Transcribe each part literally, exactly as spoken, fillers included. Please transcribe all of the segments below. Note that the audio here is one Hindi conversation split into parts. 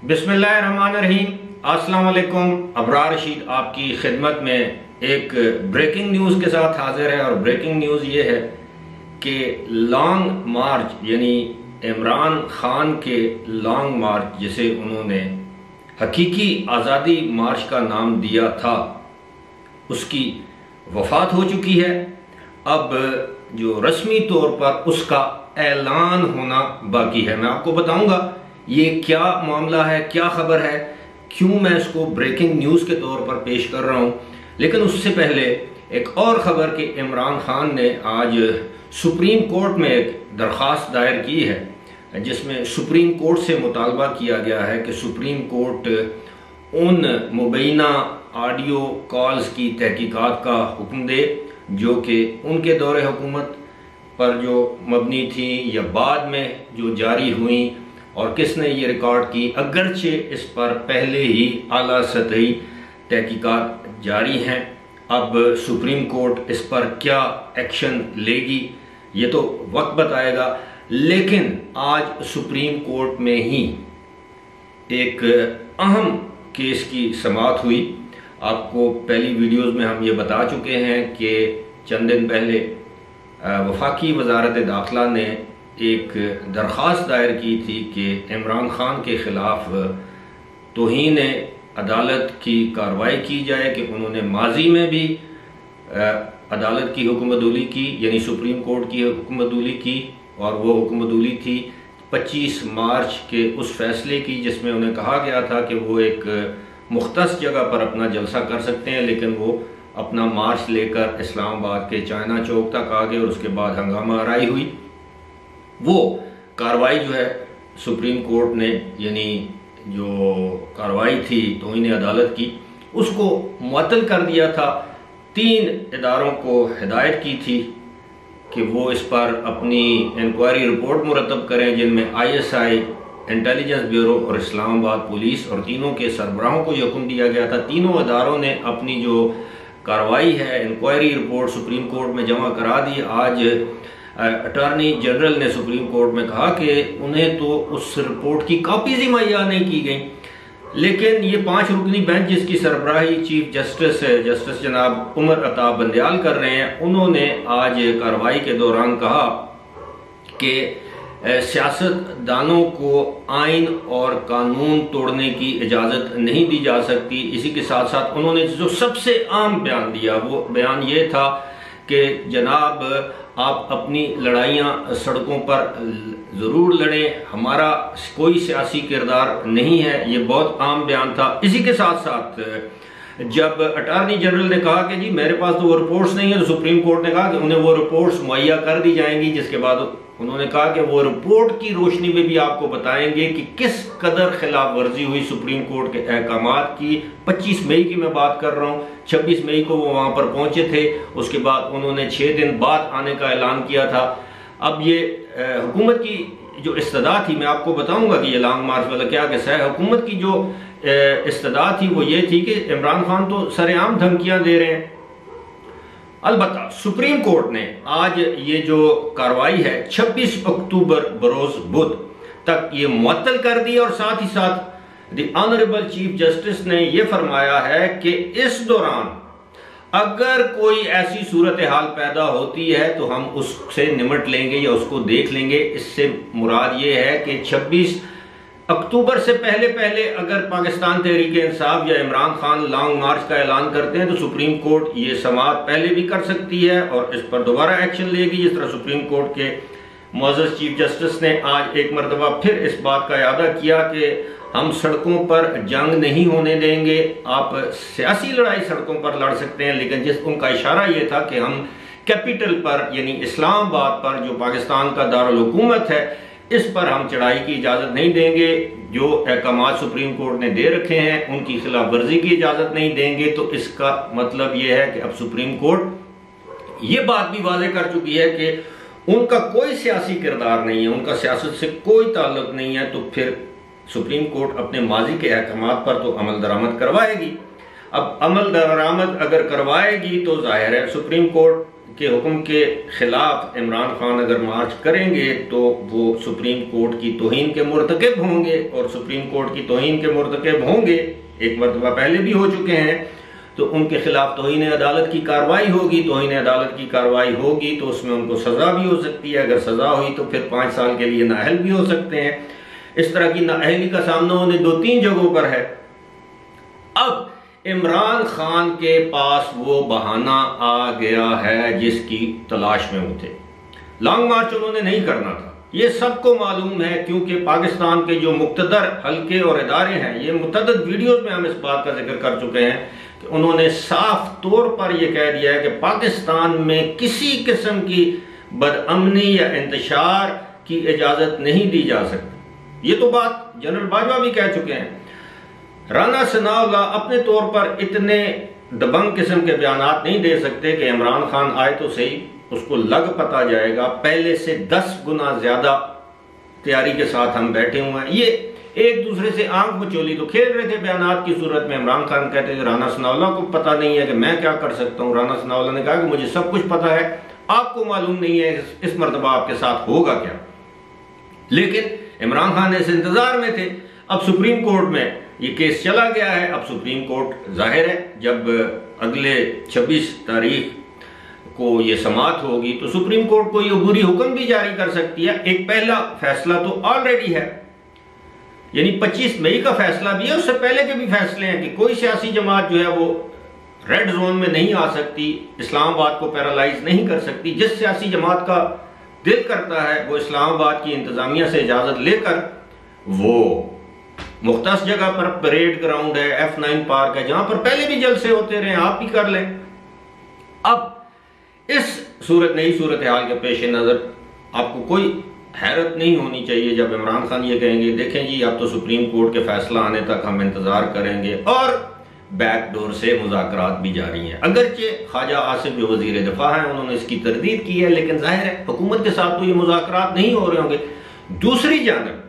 बिस्मिल्लाहिर्रहमानिर्रहीम। अस्सलाम वालेकुम। अबरार रशीद आपकी खिदमत में एक ब्रेकिंग न्यूज़ के साथ हाजिर है और ब्रेकिंग न्यूज़ ये है कि लॉन्ग मार्च यानी इमरान खान के लॉन्ग मार्च जिसे उन्होंने हकीकी आज़ादी मार्च का नाम दिया था उसकी वफात हो चुकी है। अब जो रस्मी तौर पर उसका ऐलान होना बाकी है। मैं आपको बताऊंगा ये क्या मामला है, क्या खबर है, क्यों मैं इसको ब्रेकिंग न्यूज़ के तौर पर पेश कर रहा हूं। लेकिन उससे पहले एक और खबर कि इमरान खान ने आज सुप्रीम कोर्ट में एक दरख्वास्त दायर की है जिसमें सुप्रीम कोर्ट से मुतालबा किया गया है कि सुप्रीम कोर्ट उन मुबैना ऑडियो कॉल्स की तहकीकात का हुक्म दे जो कि उनके दौरे हुकूमत पर जो मबनी थी या बाद में जो जारी हुई और किसने ये रिकॉर्ड की, अगरचे इस पर पहले ही आला सतही तहकीकात जारी हैं। अब सुप्रीम कोर्ट इस पर क्या एक्शन लेगी ये तो वक्त बताएगा। लेकिन आज सुप्रीम कोर्ट में ही एक अहम केस की समाअत हुई। आपको पहली वीडियोस में हम ये बता चुके हैं कि चंद दिन पहले वफाकी वजारत दाखिला ने एक दरख्वास्त दायर की थी कि इमरान खान के खिलाफ तौहीन अदालत की कार्रवाई की जाए कि उन्होंने माजी में भी अदालत की हुक्मदूली की यानी सुप्रीम कोर्ट की हुक्मदूली की और वो हुक्मदूली थी पच्चीस मार्च के उस फैसले की जिसमें उन्हें कहा गया था कि वो एक मुख्तस जगह पर अपना जलसा कर सकते हैं, लेकिन वो अपना मार्च लेकर इस्लामाबाद के चाइना चौक तक आ गए और उसके बाद हंगामा आराई हुई। वो कार्रवाई जो है सुप्रीम कोर्ट ने यानी जो कार्रवाई थी तौहीन अदालत की उसको मुअत्तल कर दिया था। तीन इदारों को हिदायत की थी कि वो इस पर अपनी इंक्वायरी रिपोर्ट मुरतब करें जिनमें I S I, Intelligence Bureau और इस्लामाबाद पुलिस, और तीनों के सरबराहों को यह हुक्म दिया गया था। तीनों इदारों ने अपनी जो कार्रवाई है इंक्वायरी रिपोर्ट सुप्रीम कोर्ट में जमा करा दी। आज अटॉर्नी जनरल ने सुप्रीम कोर्ट में कहा कि उन्हें तो उस रिपोर्ट की कॉपीज ही मुहैया नहीं की गई, लेकिन ये पांच रुकनी बेंच जिसकी सरबराही चीफ जस्टिस जस्टिस जनाब उमर अता बंदयाल कर रहे हैं, उन्होंने आज कार्रवाई के दौरान कहा कि सियासतदानों को आइन और कानून तोड़ने की इजाज़त नहीं दी जा सकती। इसी के साथ साथ उन्होंने जो सबसे आम बयान दिया वो बयान ये था कि जनाब आप अपनी लड़ाइयाँ सड़कों पर ज़रूर लड़ें, हमारा कोई सियासी किरदार नहीं है। ये बहुत आम बयान था। इसी के साथ साथ जब अटॉर्नी जनरल ने कहा कि जी मेरे पास तो वो रिपोर्ट्स नहीं है, तो सुप्रीम कोर्ट ने कहा कि उन्हें वो रिपोर्ट्स मुहैया कर दी जाएंगी, जिसके बाद उन्होंने कहा कि वो रिपोर्ट की रोशनी में भी आपको बताएंगे कि किस कदर खिलाफ वर्जी हुई सुप्रीम कोर्ट के अहकामात की। पच्चीस मई की मैं बात कर रहा हूँ, छब्बीस मई को वो वहाँ पर पहुँचे थे, उसके बाद उन्होंने छः दिन बाद आने का ऐलान किया था। अब ये हुकूमत की जो इस्तदा थी, मैं आपको बताऊँगा कि ये लॉन्ग मार्च वाला क्या किस्सा है। हुकूमत की जो इस्तदा थी वो ये थी कि इमरान खान तो सरेआम धमकियाँ दे रहे हैं। अलबत्ता सुप्रीम कोर्ट ने आज ये जो कार्रवाई है छब्बीस अक्टूबर बरोज बुध तक ये मुअत्तल कर दी और साथ ही साथ द ऑनरेबल चीफ जस्टिस ने ये फरमाया है कि इस दौरान अगर कोई ऐसी सूरत हाल पैदा होती है तो हम उससे निमट लेंगे या उसको देख लेंगे। इससे मुराद ये है कि छब्बीस अक्टूबर से पहले पहले अगर पाकिस्तान तहरीक इंसाफ या इमरान खान लॉन्ग मार्च का ऐलान करते हैं तो सुप्रीम कोर्ट ये समाअत पहले भी कर सकती है और इस पर दोबारा एक्शन लेगी। जिस तरह सुप्रीम कोर्ट के मुअज़्ज़ज़ चीफ जस्टिस ने आज एक मरतबा फिर इस बात का इरादा किया कि हम सड़कों पर जंग नहीं होने देंगे। आप सियासी लड़ाई सड़कों पर लड़ सकते हैं, लेकिन जिस उनका इशारा ये था कि हम कैपिटल पर यानी इस्लामाबाद पर जो पाकिस्तान का दारुल हुकूमत है इस पर हम चढ़ाई की इजाज़त नहीं देंगे। जो अहकामात सुप्रीम कोर्ट ने दे रखे हैं उनकी खिलाफ वर्जी की इजाज़त नहीं देंगे। तो इसका मतलब यह है कि अब सुप्रीम कोर्ट ये बात भी वाज़ेह कर चुकी है कि उनका कोई सियासी किरदार नहीं है, उनका सियासत से कोई ताल्लुक नहीं है। तो फिर सुप्रीम कोर्ट अपने माजी के अहकामात पर तो अमल दरामद करवाएगी। अब अमल दरामद अगर करवाएगी तो जाहिर है सुप्रीम कोर्ट के हुक्म के खिलाफ इमरान खान अगर मार्च करेंगे तो वो सुप्रीम कोर्ट की तौहीन के मुर्तकिब होंगे, और सुप्रीम कोर्ट की तौहीन के मुर्तकिब होंगे, एक मरतबा पहले भी हो चुके हैं, तो उनके खिलाफ तौहीन अदालत की कार्रवाई होगी। तौहीन अदालत की कार्रवाई होगी तो उसमें उनको सजा भी हो सकती है। अगर सजा हुई तो फिर पाँच साल के लिए नाअहल भी हो सकते हैं। इस तरह की नाअहली का सामना होने दो तीन जगहों पर है। अब इमरान खान के पास वो बहाना आ गया है जिसकी तलाश में वो थे। लॉन्ग मार्च उन्होंने नहीं करना था, ये सबको मालूम है, क्योंकि पाकिस्तान के जो मुक्तदर हल्के और इदारे हैं, ये मुतअद्दिद वीडियोस में हम इस बात का जिक्र कर चुके हैं कि उन्होंने साफ तौर पर यह कह दिया है कि पाकिस्तान में किसी किस्म की बदअमनी या इंतशार की इजाजत नहीं दी जा सकती। ये तो बात जनरल बाजवा भी कह चुके हैं। राना सनाउल्लाह अपने तौर पर इतने दबंग किस्म के बयानात नहीं दे सकते कि इमरान खान आए तो सही, उसको लग पता जाएगा। पहले से दस गुना ज्यादा तैयारी के साथ हम बैठे हुए हैं। ये एक दूसरे से आंख मचोली तो खेल रहे थे बयानात की सूरत में। इमरान खान कहते थे राना सनाउल्लाह को पता नहीं है कि मैं क्या कर सकता हूं। राना सनाउल्लाह ने कहा कि मुझे सब कुछ पता है, आपको मालूम नहीं है इस मरतबा आपके साथ होगा क्या। लेकिन इमरान खान इस इंतजार में थे। अब सुप्रीम कोर्ट में ये केस चला गया है। अब सुप्रीम कोर्ट जाहिर है जब अगले छब्बीस तारीख को ये समाअत होगी तो सुप्रीम कोर्ट को ये अबूरी हुक्म भी जारी कर सकती है। एक पहला फैसला तो ऑलरेडी है, यानी पच्चीस मई का फैसला भी है, उससे पहले के भी फैसले हैं कि कोई सियासी जमात जो है वो रेड जोन में नहीं आ सकती, इस्लामाबाद को पैरालाइज नहीं कर सकती। जिस सियासी जमात का दिल करता है वो इस्लामाबाद की इंतजामिया से इजाजत लेकर वो मुख्तस जगह पर परेड ग्राउंड है, एफ नाइन पार्क है, जहां पर पहले भी जलसे होते रहे, आप भी कर लें। अब इस सूरत नई सूरत हाल के पेश नजर आपको कोई हैरत नहीं होनी चाहिए जब इमरान खान ये कहेंगे देखें जी अब तो सुप्रीम कोर्ट के फैसला आने तक हम इंतजार करेंगे, और बैक डोर से मुज़ाकरात भी जारी हैं। अगरचे ख्वाजा आसिफ जो वजीर दिफा हैं उन्होंने इसकी तरदीद की है, लेकिन जाहिर है हुकूमत के साथ तो ये मुज़ाकरात नहीं हो रहे होंगे। दूसरी जानब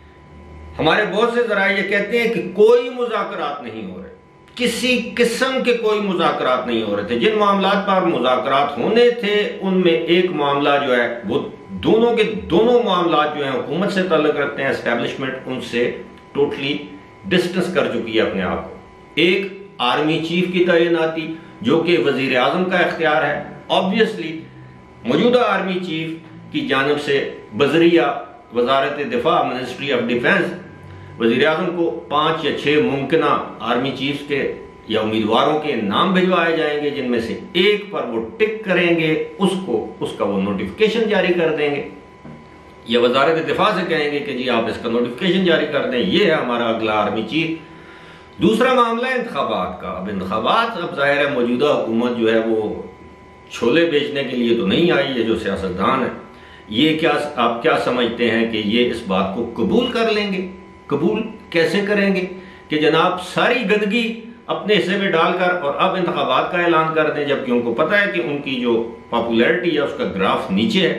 हमारे बहुत से जराए ये कहते हैं कि कोई मुज़ाकरात नहीं हो रहे, किसी किस्म के कोई मुज़ाकरात नहीं हो रहे थे। जिन मामलात पर मुज़ाकरात होने थे उनमें एक मामला जो है वो दोनों के दोनों मामलात जो है हुकूमत से ताल्लुक़ रखते हैं। एस्टेब्लिशमेंट उनसे टोटली डिस्टेंस कर चुकी है अपने आप को। एक आर्मी चीफ की तैनाती जो कि वजीर आजम का इख्तियार है। ऑब्वियसली मौजूदा आर्मी चीफ की जानिब से बजरिया वजारत दिफा मिनिस्ट्री ऑफ डिफेंस वजीर आजम को पांच या छह मुमकिन आर्मी चीफ के या उम्मीदवारों के नाम भिजवाए जाएंगे, जिनमें से एक पर वो टिक करेंगे, उसको उसका वो नोटिफिकेशन जारी कर देंगे, या वजारत दिफा से कहेंगे कि जी आप इसका नोटिफिकेशन जारी कर दें, ये है हमारा अगला आर्मी चीफ। दूसरा मामला है इंतखाबात का। अब इंतखाबात अब जाहिर है मौजूदा हुकूमत जो है वो छोले बेचने के लिए तो नहीं आई है। जो सियासतदान है ये क्या आप क्या समझते हैं कि ये इस बात को कबूल कर लेंगे? कबूल कैसे करेंगे कि जनाब सारी गंदगी अपने हिस्से में डालकर और अब इंतखाबात का ऐलान कर दें, जबकि उनको पता है कि उनकी जो पॉपुलैरिटी है उसका ग्राफ नीचे है।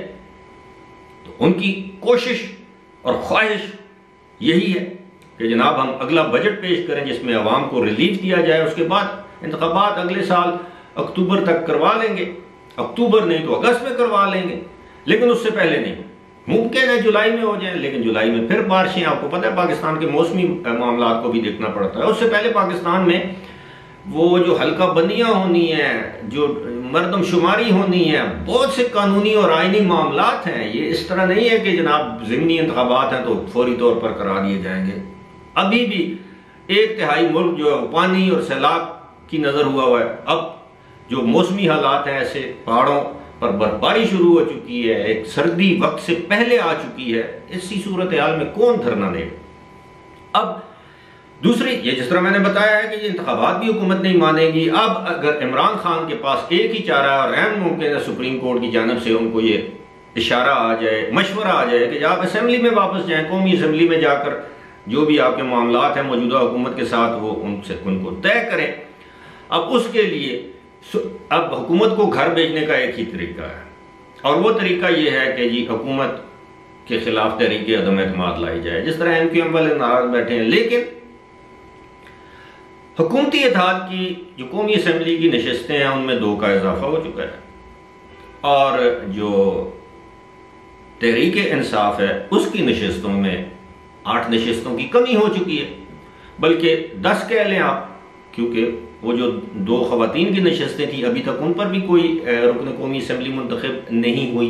तो उनकी कोशिश और ख्वाहिश यही है कि जनाब हम अगला बजट पेश करें जिसमें अवाम को रिलीफ दिया जाए, उसके बाद इंतखाबात अगले साल अक्टूबर तक करवा लेंगे, अक्टूबर नहीं तो अगस्त में करवा लेंगे, लेकिन उससे पहले नहीं। मुमकिन है जुलाई में हो जाए, लेकिन जुलाई में फिर बारिशें, आपको पता है पाकिस्तान के मौसमी मामला को भी देखना पड़ता है। उससे पहले पाकिस्तान में वो जो हल्का बंदियां होनी है, जो मरदमशुमारी होनी है, बहुत से कानूनी और आईनी मामलात हैं। ये इस तरह नहीं है कि जनाब ज़िमनी इंतखाबात हैं तो फौरी तौर पर करा दिए जाएंगे। अभी भी एक तिहाई मुल्क जो है पानी और सैलाब की नजर हुआ हुआ है। अब जो मौसमी हालात हैं, ऐसे पहाड़ों पर बर्फबारी शुरू हो चुकी है, एक सर्दी वक्त से पहले आ चुकी है, इसी सूरत हाल में कौन धरना देगा? अब दूसरी, ये जिस तरह मैंने बताया है कि ये इंतखाबात भी हुकूमत नहीं मानेगी। अब अगर इमरान खान के पास एक ही चारा और अहम मुमकिन है सुप्रीम कोर्ट की जानब से उनको ये इशारा आ जाए, मशवरा आ जाए कि आप असेंबली में वापस जाएं, कौमी असेंबली में जाकर जो भी आपके मामलात हैं मौजूदा हुकूमत के साथ वो उनसे उनको तय करें। अब उसके लिए अब हुकूमत को घर भेजने का एक ही तरीका है, और वो तरीका ये है कि जी हुकूमत के खिलाफ तहरीक अदम एतमाद लाई जाए, जिस तरह एम क्यू एम वाले नाराज बैठे हैं। लेकिन हुकूमती इत्तेहाद की जो कौमी असेंबली की नशस्तें हैं उनमें दो का इजाफा हो चुका है। और जो तहरीक इंसाफ है उसकी नशिस्तों में आठ नशिस्तों की कमी हो चुकी है, बल्कि दस कह लें आप, क्योंकि वो जो दो खवातीन की नशिस्तें थी अभी तक उन पर भी कोई रुकन कौमी असम्बली मुंतखब नहीं हुई।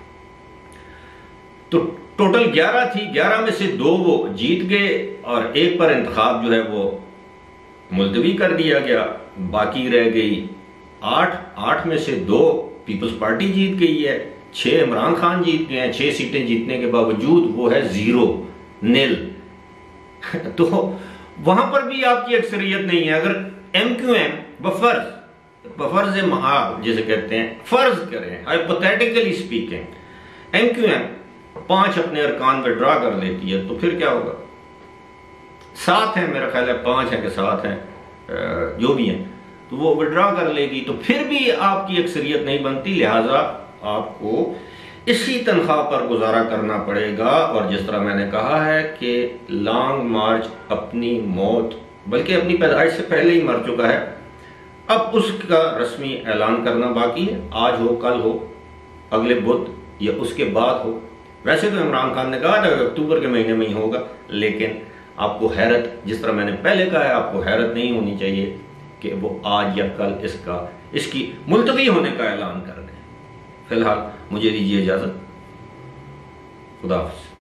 तो टोटल ग्यारह थी, ग्यारह में से दो वो जीत गए और एक पर इंतखाब जो है वो मुलतवी कर दिया गया, बाकी रह गई आठ। आठ में से दो पीपल्स पार्टी जीत गई है, छह इमरान खान जीत गए हैं। छह सीटें जीतने के बावजूद वो है जीरो, नील। तो वहां पर भी आपकी अक्सरियत नहीं है। अगर एम क्यू एम बफर्ज बफर्ज महा जिसे कहते हैं, फर्ज करें hypothetically speaking, M Q M पांच अपने अरकान विड्रॉ कर लेती है तो फिर क्या होगा? सात है मेरा ख्याल है, पांच है कि सात है, जो भी है, तो वो विड्रॉ कर लेगी तो फिर भी आपकी अक्सरियत नहीं बनती। लिहाजा आपको इसी तनख्वाह पर गुजारा करना पड़ेगा। और जिस तरह मैंने कहा है कि लॉन्ग मार्च अपनी मौत, बल्कि अपनी पैदाइश से पहले ही मर चुका है, अब उसका रस्मी ऐलान करना बाकी है। आज हो, कल हो, अगले बुध या उसके बाद हो। वैसे तो इमरान खान ने कहा था अक्टूबर के महीने में ही होगा, लेकिन आपको हैरत, जिस तरह मैंने पहले कहा है, आपको हैरत नहीं होनी चाहिए कि वो आज या कल इसका इसकी मुलतवी होने का ऐलान कर दें। फिलहाल मुझे दीजिए इजाजत। खुदा हाफिज़।